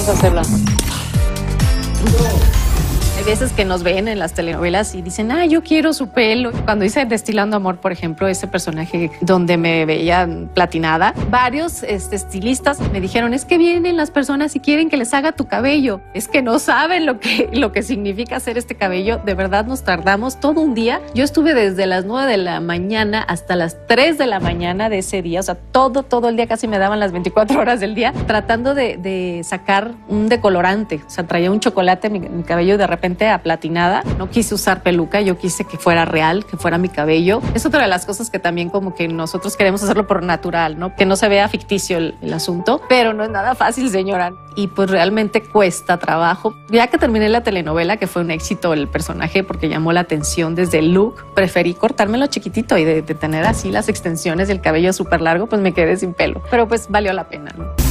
vamos a hacerla. Hay veces que nos ven en las telenovelas y dicen, yo quiero su pelo. Cuando hice Destilando Amor, por ejemplo, ese personaje donde me veía platinada, varios estilistas me dijeron, es que vienen las personas y quieren que les haga tu cabello. Es que no saben lo que significa hacer este cabello. De verdad nos tardamos todo un día. Yo estuve desde las 9 de la mañana hasta las 3 de la mañana de ese día. O sea, todo el día, casi me daban las 24 horas del día, tratando de sacar un decolorante. O sea, traía un chocolate, mi cabello de repente aplatinada. No quise usar peluca, yo quise que fuera real, que fuera mi cabello. Es otra de las cosas que también como que nosotros queremos hacerlo por natural, ¿no? Que no se vea ficticio el asunto, pero no es nada fácil, señora. Y pues realmente cuesta trabajo. Ya que terminé la telenovela, que fue un éxito el personaje porque llamó la atención desde el look, preferí cortármelo chiquitito y de tener así las extensiones del cabello súper largo, pues me quedé sin pelo. Pero pues valió la pena, ¿no?